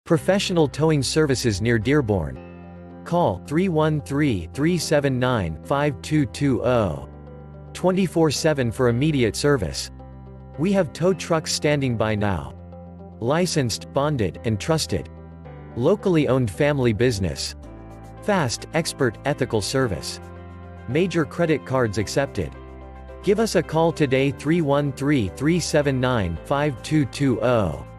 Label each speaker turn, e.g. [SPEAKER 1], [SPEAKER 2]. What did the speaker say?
[SPEAKER 1] Professional towing services near Dearborn. Call 313-379-5220. 24/7 for immediate service. We have tow trucks standing by now. Licensed, bonded, and trusted. Locally owned family business. Fast, expert, ethical service. Major credit cards accepted. Give us a call today 313-379-5220.